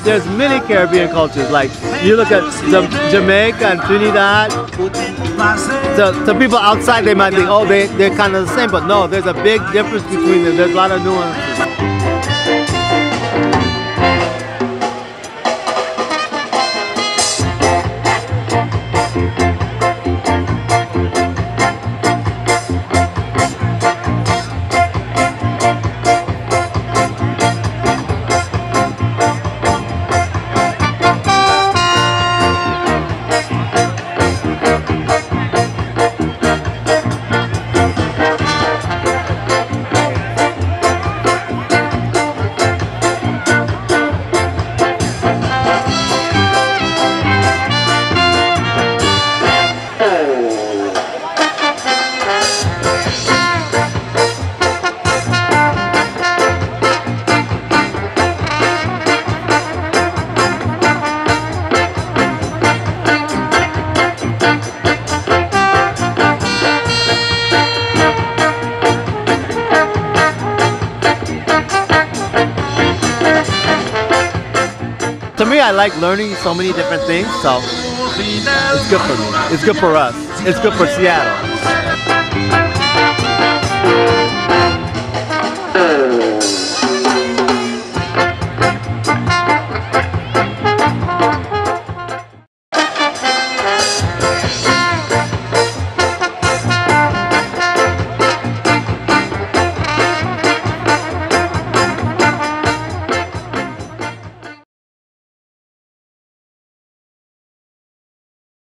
there's many Caribbean cultures. Like you look at Jamaica and Trinidad. To people outside, they might think, oh, they're kind of the same, but no, there's a big difference between them. There's a lot of nuances. To me, I like learning so many different things, so it's good for me. It's good for us. It's good for Seattle.